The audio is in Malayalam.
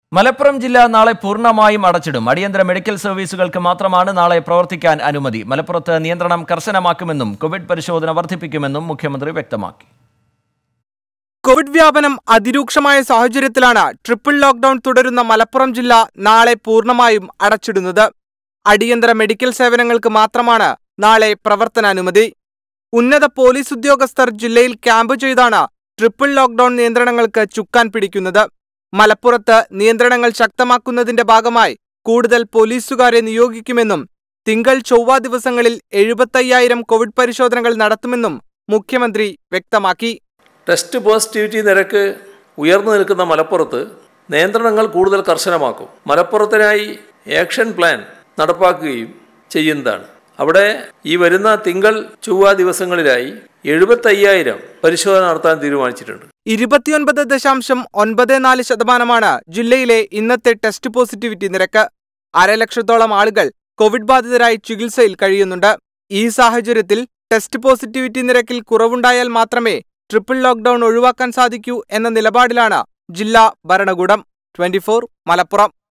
മലപ്പുറം ജില്ല നാളെ പൂർണ്ണമായും അടച്ചിടും. അടിയന്തര മെഡിക്കൽ സർവീസുകൾക്ക് മാത്രമാണ് നാളെ പ്രവർത്തിക്കാൻ അനുമതി. മലപ്പുറത്ത് നിയന്ത്രണം കർശനമാക്കുമെന്നും കോവിഡ് പരിശോധന വർദ്ധിപ്പിക്കുമെന്നും മുഖ്യമന്ത്രി വ്യക്തമാക്കി. കോവിഡ് വ്യാപനം അതിരൂക്ഷമായ സാഹചര്യത്തിലാണ് ട്രിപ്പിൾ ലോക്ക്ഡൌൺ തുടരുന്ന മലപ്പുറം ജില്ല നാളെ പൂർണ്ണമായും അടച്ചിടുന്നത്. അടിയന്തര മെഡിക്കൽ സേവനങ്ങൾക്ക് മാത്രമാണ് നാളെ പ്രവർത്തനാനുമതി. ഉന്നത പോലീസ് ഉദ്യോഗസ്ഥർ ജില്ലയിൽ ക്യാമ്പ് ചെയ്താണ് ട്രിപ്പിൾ ലോക്ക്ഡൌൺ നിയന്ത്രണങ്ങൾക്ക് ചുക്കാൻ പിടിക്കുന്നത്. മലപ്പുറത്ത് നിയന്ത്രണങ്ങൾ ശക്തമാക്കുന്നതിന്റെ ഭാഗമായി കൂടുതൽ പോലീസുകാരെ നിയോഗിക്കുമെന്നും തിങ്കൾ ചൊവ്വ ദിവസങ്ങളിൽ 75,000 കോവിഡ് പരിശോധനകൾ നടത്തുമെന്നും മുഖ്യമന്ത്രി വ്യക്തമാക്കി. ടെസ്റ്റ് പോസിറ്റിവിറ്റി നിരക്ക് ഉയർന്നു നിൽക്കുന്ന മലപ്പുറത്ത് നിയന്ത്രണങ്ങൾ കൂടുതൽ കർശനമാക്കും. മലപ്പുറത്തിനായി ആക്ഷൻ പ്ലാൻ നടപ്പാക്കുകയും ചെയ്യുന്നതാണ്. അവിടെ ഈ വരുന്ന തിങ്കൾ ചൊവ്വ ദിവസങ്ങളിലായി 75,000 പരിശോധന നടത്താൻ തീരുമാനിച്ചിട്ടുണ്ട്. 29.94% ജില്ലയിലെ ഇന്നത്തെ ടെസ്റ്റ് പോസിറ്റിവിറ്റി നിരക്ക്. 1,00,000-ഓളം ആളുകൾ കോവിഡ് ബാധിതരായി ചികിത്സയിൽ കഴിയുന്നുണ്ട്. ഈ സാഹചര്യത്തിൽ ടെസ്റ്റ് പോസിറ്റിവിറ്റി നിരക്കിൽ കുറവുണ്ടായാൽ മാത്രമേ ട്രിപ്പിൾ ലോക്ക്ഡൌൺ ഒഴിവാക്കാൻ സാധിക്കൂ എന്ന നിലപാടിലാണ് ജില്ലാ ഭരണകൂടം. 24 മലപ്പുറം.